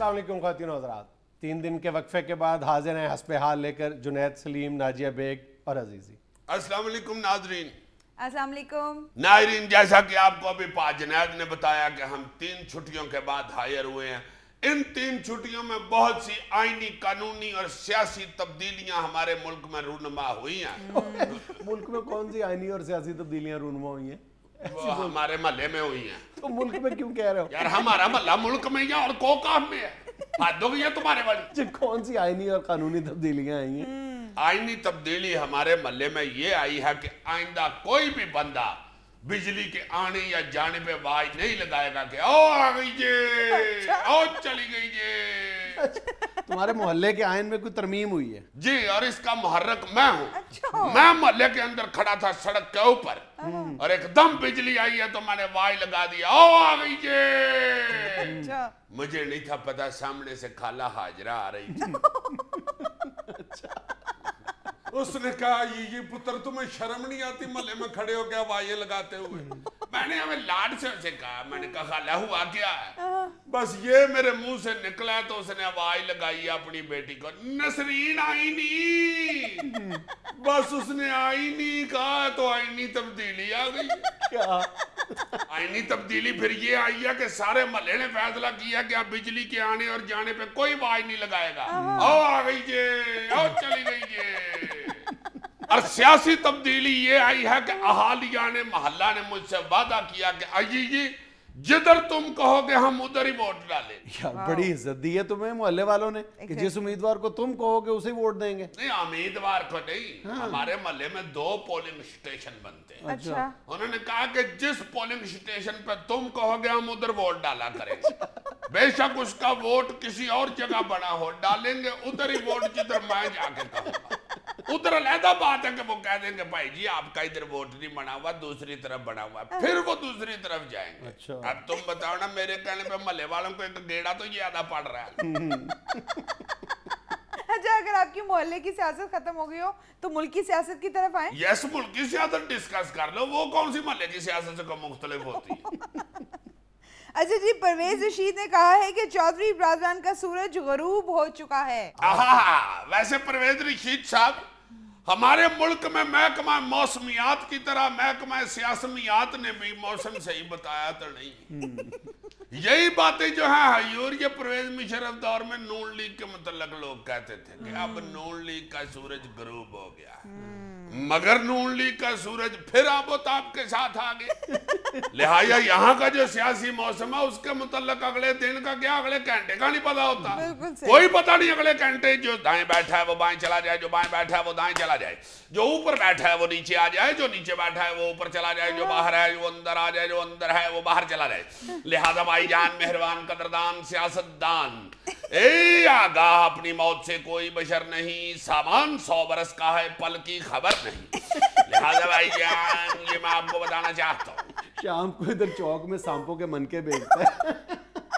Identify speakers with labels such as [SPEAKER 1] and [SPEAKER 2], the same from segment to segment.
[SPEAKER 1] अस्सलाम वालेकुम ख़वातीन और हज़रात। 3 दिन के वक्फे के बाद हाजिर हैं हस्बे हाल लेकर जुनैद सलीम, नाजिया बेग और अजीज़ी।
[SPEAKER 2] अस्सलाम वालेकुम नाजरीन।
[SPEAKER 3] अस्सलाम वालेकुम
[SPEAKER 2] नाजरीन, जैसा कि आपको अभी जुनैद ने बताया कि हम 3 छुट्टियों के बाद हायर हुए हैं। इन 3 छुट्टियों में बहुत सी आईनी, कानूनी और सियासी तब्दीलियां हमारे मुल्क में रूनुमा हुई हैं।
[SPEAKER 1] मुल्क में कौन सी आईनी और सियासी तब्दीलियां रूनुमा हुई हैं?
[SPEAKER 2] वो हमारे महल्ले में हुई हैं।
[SPEAKER 1] तो मुल्क में क्यों कह रहे हो
[SPEAKER 2] यार, हमारा महल्ला मुल्क में ही है और कोकाम में है। हद हो गई है तुम्हारे वाली।
[SPEAKER 1] कौन सी आईनी और कानूनी तब्दीलियां आई हैं?
[SPEAKER 2] आईनी तब्दीली हमारे महल्ले में ये आई है कि आइंदा कोई भी बंदा बिजली के आने या जाने पे आवाज नहीं लगाएगा कि ओ आ गई जे, ओ चली गई जे।
[SPEAKER 1] तुम्हारे मोहल्ले के आयन में कोई तरमीम हुई है?
[SPEAKER 2] जी, और इसका मुहर्रक मैं हूँ। मैं मोहल्ले के अंदर खड़ा था सड़क के ऊपर और एकदम बिजली आई है तो मैंने आवाज लगा दिया, ओ आ गई जे। मुझे नहीं था पता सामने से खाला हाजरा आ रही थी। उसने कहा, ये पुत्र तुम्हें शर्म नहीं आती मोहल्ले में खड़े हो गया आवाजें लगाते हुए? मैंने हमें लाड से उसे कहा, मैंने कहा खाला हुआ क्या है? बस ये मेरे मुंह से निकला तो उसने आवाज लगाई अपनी बेटी को, नसरीन आई नहीं। बस उसने आई नहीं कहा तो आईनी तब्दीली आ गई।
[SPEAKER 1] क्या
[SPEAKER 2] आईनी तब्दीली फिर ये आई है कि सारे महल्ले ने फैसला किया कि अब बिजली के आने और जाने पे कोई आवाज नहीं लगाएगा। ओ आ गई जे, ओ चली गई जे। और सियासी तब्दीली ये आई है कि अहालिया ने, मोहल्ला ने मुझसे वादा किया कि अजी जी जिधर तुम कहोगे हम उधर ही वोट डालें।
[SPEAKER 1] यार बड़ी इज्जत दी है तुम्हें मोहल्ले वालों ने कि जिस उम्मीदवार को तुम कहोगे उसे वोट देंगे।
[SPEAKER 2] नहीं, उम्मीदवार को नहीं। हमारे मोहल्ले में 2 पोलिंग स्टेशन बनते हैं।
[SPEAKER 3] अच्छा।
[SPEAKER 2] उन्होंने कहा कि जिस पोलिंग स्टेशन पे तुम कहोगे हम उधर वोट डाला करेंगे। बेशक उसका वोट किसी और जगह बना हो, डालेंगे उधर ही वोट जिधर मैं जाके कहूंगा। उधर अलहदा बात है कि वो कह देंगे भाई जी आपका इधर वोट नहीं बना हुआ, दूसरी तरफ बना हुआ, फिर वो दूसरी तरफ जाएंगे।
[SPEAKER 1] अच्छा।
[SPEAKER 2] अब तुम बताओ ना, मेरे कहने पे महल्ले वालों को एक गेड़ा तो ये आधा पड़ रहा है।
[SPEAKER 3] अच्छा, अगर आपकी मोहल्ले की सियासत खत्म हो गई हो तो मुल्क की सियासत की तरफ आए।
[SPEAKER 2] यस, मुल्क की सियासत डिस्कस कर लो। वो कौन सी महल्ले की सियासत से कम मुख्तलिफ होती है?
[SPEAKER 3] अच्छा जी, परवेज रशीद ने कहा है कि चौधरी ब्रादरान का सूरज गरूब हो चुका है।
[SPEAKER 2] वैसे परवेज रशीद साहब, हमारे मुल्क में महकमा मौसमियात की तरह महकमा सियासमियात ने भी मौसम सही बताया तो नहीं। यही बातें जो है हयूर ये परवेज मुशर्रफ दौर में नून लीग के मुतल्लिक लोग कहते थे कि अब नून लीग का सूरज गरूब हो गया, मगर नून लीग का सूरज फिर आबोताब के साथ आ गए। लिहाजा यहाँ का जो सियासी मौसम है उसके मुतल्लिक अगले दिन का क्या, अगले घंटे का नहीं पता होता। कोई पता नहीं अगले घंटे जो दाएं बैठा है वो बाएं चला जाए, जो बाएं बैठा है वो दाएं चला जाए, जो ऊपर बैठा है वो नीचे आ जाए, जो नीचे बैठा है वो ऊपर चला जाए, जो बाहर है वो अंदर आ जाए, जो अंदर है वो बाहर चला जाए। लिहाजा भाईजान, मेहरबान, कदरदान, सियासतदान, ए आगाह, अपनी मौत से कोई बशर नहीं, सामान 100 बरस का है, पल की खबर नहीं। लिहाजा भाईजान, ये मैं आपको बताना चाहता हूँ।
[SPEAKER 1] शाम को इधर चौक में सांपों के मनके बेचता है।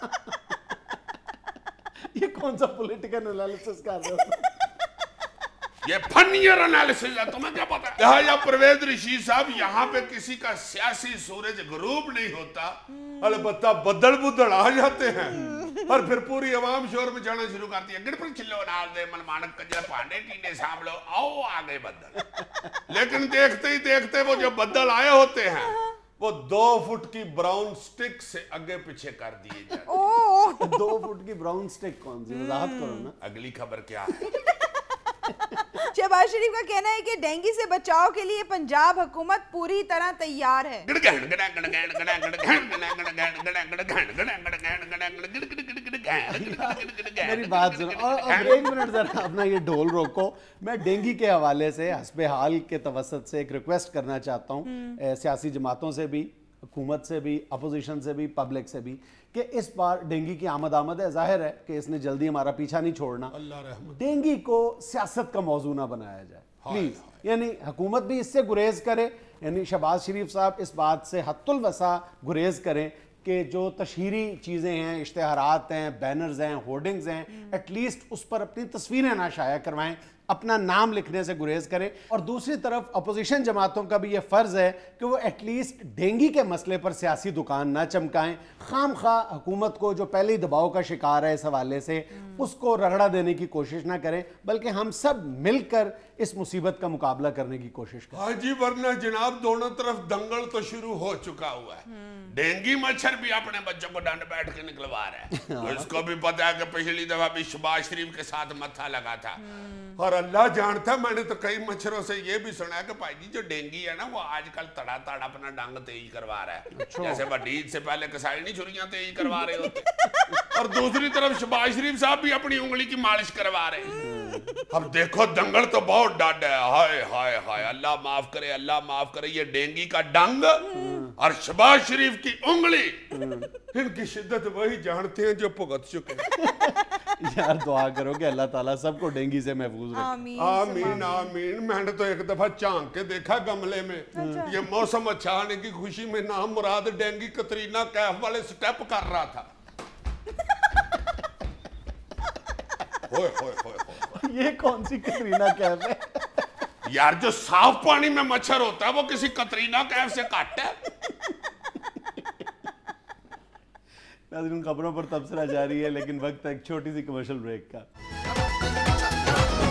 [SPEAKER 1] ये कौन सा पॉलिटिकल एनालिसिस कर रहे हो?
[SPEAKER 2] ये फनियर एनालिसिस है, तुम्हें क्या पता? लिहाजा परवेज रशीद साहब, यहाँ पे किसी का सियासी सूरज गरूब नहीं होता, अलबत्ता बदल बुदल आ जाते हैं और फिर पूरी अवाम शोर में जाना शुरू करती है। गिड़पुर चिल्लो नाल दे मनमानक कजरा पांडे टीने सांभ लो, आओ आ गए बदल। लेकिन देखते ही देखते वो जो बदल आए होते हैं वो 2 फुट की ब्राउन स्टिक से आगे पीछे कर दिए जाते हैं।
[SPEAKER 1] 2 फुट की ब्राउन स्टिक कौन सी? वजाहत करो ना।
[SPEAKER 2] अगली खबर क्या है?
[SPEAKER 3] शहबाज शरीफ का कहना है कि डेंगू से बचाव के लिए पंजाब हुकूमत पूरी तरह तैयार है।
[SPEAKER 1] मेरी बात सुनो और एक मिनट जरा अपना ये ढोल रोको। मैं डेंगू के हवाले से हस्बे हाल के तवसत से एक रिक्वेस्ट करना चाहता हूँ सियासी जमातों से भी, हुकूमत से भी, अपोजिशन से भी, पब्लिक से भी, कि इस बार डेंगू की आमद है। जाहिर है कि इसने जल्दी हमारा पीछा नहीं छोड़ना। डेंगू को सियासत का मौजू ना बनाया जाए प्लीज। यानी हुकूमत भी इससे गुरेज करे, यानी शहबाज शरीफ साहब इस बात से हत्तुल वसा गुरेज करें कि जो तशहीरी चीज़ें हैं, इश्तेहारात हैं, बैनर्स हैं, होर्डिंग्स हैं, एटलीस्ट उस पर अपनी तस्वीरें ना शाया करवाएं अपना नाम लिखने से गुरेज करें। और दूसरी तरफ अपोजिशन जमातों का भी ये फर्ज है कि वो एटलीस्ट डेंगी के मसले पर सियासी दुकान ना चमकाएं, खाम खा हुकूमत को जो पहले ही दबाव का शिकार है इस हवाले से उसको रगड़ा देने की कोशिश ना करें, बल्कि हम सब मिलकर इस मुसीबत का मुकाबला करने की कोशिश करें।
[SPEAKER 2] हाँ जी, वरना जनाब दोनों तरफ दंगल तो शुरू हो चुका हुआ है। डेंगी मच्छर भी अपने बच्चों को डंड बैठ के निकलवा रहा है। तो इसको भी पता है कि पिछली दफा भी शहबाज शरीफ के साथ मत्था लगा था। और अल्लाह जानता, मैंने तो कई मच्छरों से ये भी सुना है कि भाई जी जो डेंगी है ना वो आजकल तड़ा तड़ा अपना डंग तेज करवा रहा है। जैसे बडीद से पहले कसाई नहीं छुरियां तेज करवा रहे होते। और दूसरी तरफ शहबाज शरीफ साहब भी अपनी उंगली की मालिश करवा रहे हैं। अब देखो दंगल तो बहुत डड है। हाय हाय हाय, अल्लाह माफ करे, अल्लाह माफ करे। ये डेंगी का डंग और शहबाज शरीफ की उंगली, इनकी शिद्दत वही जानते हैं जो भुगत चुके हैं।
[SPEAKER 1] यार दुआ करो कि अल्लाह ताला सबको डेंगी से महफूज रखे।
[SPEAKER 2] आमीन आमीन। मैंने तो एक दफा झांक के देखा गमले में, ये मौसम अच्छा आने की खुशी में नाम मुराद डेंगी कतरीना कैफ वाले स्टेप कर रहा था। होए होए होए होए।
[SPEAKER 1] ये कौन सी कतरीना कैफ है?
[SPEAKER 2] यार जो साफ पानी में मच्छर होता है वो किसी कतरीना कैफ से घट है।
[SPEAKER 1] नाज़रीन, खबरों पर तबसरा जारी है, लेकिन वक्त है एक छोटी सी कमर्शियल ब्रेक का।